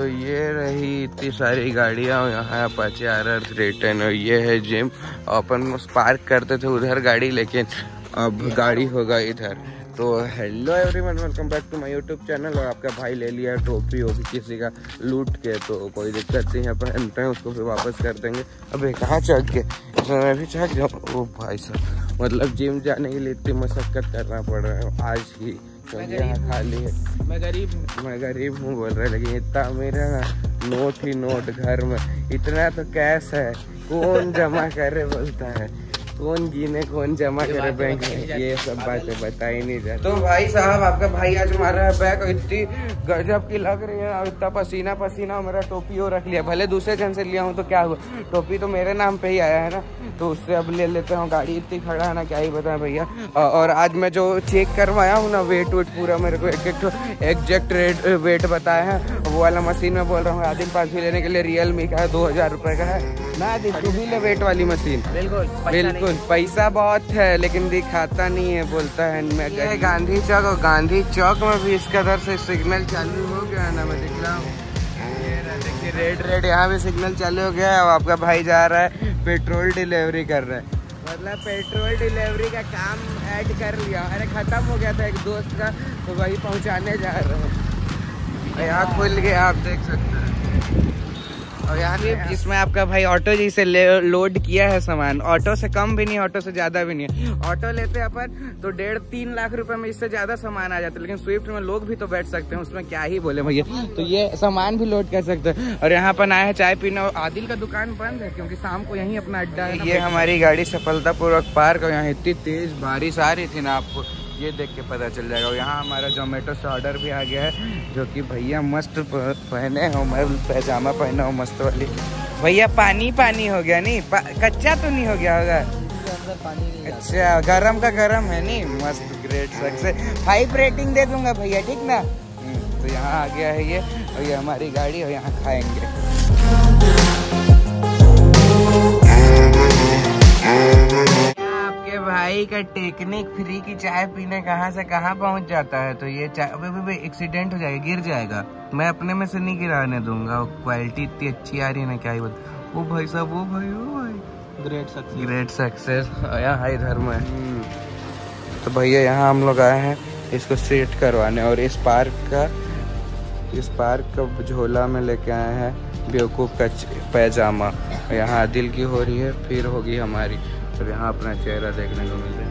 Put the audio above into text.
ये रही इतनी सारी गाड़ियाँ, यहाँ अपाचे RR 310 और ये है जिम। अपन पार्क करते थे उधर गाड़ी, लेकिन अब गाड़ी होगा इधर। तो hello everyone, welcome back to my YouTube channel. और आपका भाई ले लिया टोपी वोपी किसी का लूट के, तो कोई दिक्कत नहीं है, पहनते हैं उसको फिर वापस कर देंगे। अबे कहाँ चढ़ के, इसमें मैं भी चढ़ गया। ओ भाई साहब, मतलब जिम जाने के लिए इतनी मशक्कत करना पड़ रहा है आज ही, क्योंकि यहाँ खाली है। मैं गरीब हूँ बोल रहे, लेकिन इतना मेरा ना नोट ही नोट घर में, इतना तो कैश है, कौन जमा करे बोलता है, कौन गिने कौन जमा करे बैंक में, ये सब बातें बता ही नहीं जाती। तो भाई साहब, आपका भाई आज मारा है बैग, इतनी गजब की लग रही है, इतना पसीना पसीना, मेरा टोपी और रख लिया। भले दूसरे जन से लिया हूँ तो क्या हुआ, टोपी तो मेरे नाम पे ही आया है ना, तो उससे अब ले लेते हैं। गाड़ी इतनी खड़ा है ना, क्या ही बताएं भैया। और आज मैं जो चेक करवाया हूँ ना, वेट पूरा मेरे को एग्जैक्ट वेट बताया है, वो वाला मशीन में बोल रहा हूँ। आदिल पास भी लेने के लिए रियलमी का है, 2000 रुपये का है ना। आदिल तू भी ले वेट वाली मशीन। बिल्कुल पैसा बहुत है, लेकिन दिखाता नहीं है, बोलता है मैं गांधी चौक, और गांधी चौक में भी इस कदर से सिग्नल चालू हो गया ना, मैं दिख रहा हूँ। देखिए रेड यहाँ भी सिग्नल चालू हो गया है। और आपका भाई जा रहा है पेट्रोल डिलीवरी कर रहा है, मतलब पेट्रोल डिलीवरी का काम ऐड कर लिया। अरे खत्म हो गया था एक दोस्त का, तो वही पहुँचाने जा रहे हैं। यहाँ खुल गया, आप देख सकते हैं। और यहाँ इसमें आपका भाई ऑटो जी से लोड किया है सामान। ऑटो से कम भी नहीं, ऑटो से ज्यादा भी नहीं है। ऑटो लेते अपन तो 1.5-3 लाख रुपए में इससे ज्यादा सामान आ जाता है, लेकिन स्विफ्ट में लोग भी तो बैठ सकते हैं, उसमें क्या ही बोले भैया। तो ये सामान भी लोड कर सकते हैं। और यहाँ पर आए हैं चाय पीने, और आदिल का दुकान बंद है क्योंकि शाम को यही अपना अड्डा है। ये हमारी गाड़ी सफलतापूर्वक पार्क, और यहाँ इतनी तेज बारिश आ रही थी ना, आपको ये देख के पता चल जाएगा। यहाँ हमारा जोमेटो से ऑर्डर भी आ गया है, जो कि भैया मस्त पहने हो, मैं पैजामा पहना हूँ मस्त वाली। भैया पानी पानी हो गया नहीं, कच्चा तो नहीं हो गया होगा, पानी नहीं। अच्छा, गरम का गरम है नहीं, मस्त ग्रेट सक्सेस। 5 रेटिंग दे दूंगा भैया, ठीक ना। तो यहाँ आ गया है ये, और ये हमारी गाड़ी, और यहाँ खाएंगे। भाई का टेक्निक फ्री की चाय पीने कहाँ से कहाँ पहुँच जाता है। तो ये चाय अबे एक्सीडेंट हो जाएगा, गिर जाएगा, मैं अपने में से नहीं गिराने दूंगा। क्वालिटी इतनी अच्छी आ रही है ना, क्या ही बता। ओ भाई साहब, ओ भाई ग्रेट सक्सेस यहाँ इधर में। तो भैया यहाँ हम लोग आए हैं इसको सेट करवाने, और इस पार्क का झोला में लेके आए हैं बेवकूफ़ का पैजामा। यहाँ दिल की हो रही है, फिर होगी हमारी। तो यहाँ अपना चेहरा देखने को मिल रहा है।